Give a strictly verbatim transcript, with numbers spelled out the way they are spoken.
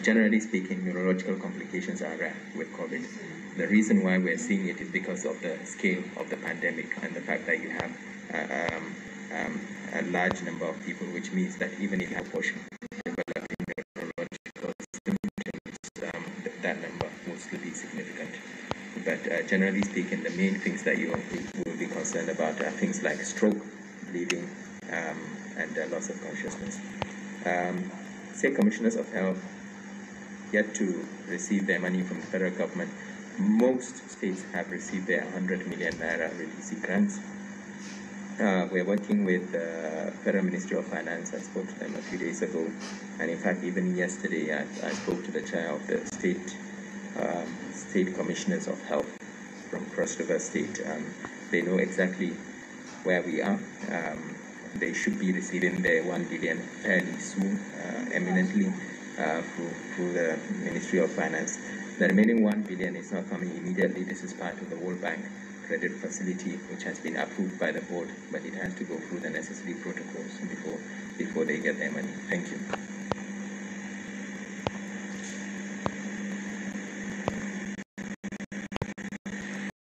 generally speaking, neurological complications are rare with COVID. The reason why we're seeing it is because of the scale of the pandemic and the fact that you have uh, um, um, a large number of people, which means that even if you have a portion developing neurological symptoms, um, th that number will still be significant. But uh, generally speaking, the main things that you will be concerned about are things like stroke, bleeding, um, and uh, loss of consciousness. Um, State Commissioners of Health yet to receive their money from the federal government. Most states have received their one hundred million naira relief grants. Uh, we're working with the Federal Ministry of Finance. I spoke to them a few days ago, and in fact, even yesterday, I, I spoke to the chair of the state um, state commissioners of health from Cross River State. Um, they know exactly where we are. Um, they should be receiving their one billion fairly soon, uh, eminently uh, through, through the Ministry of Finance. The remaining one billion is not coming immediately. This is part of the World Bank credit facility, which has been approved by the board, but it has to go through the necessary protocols before before they get their money. Thank you.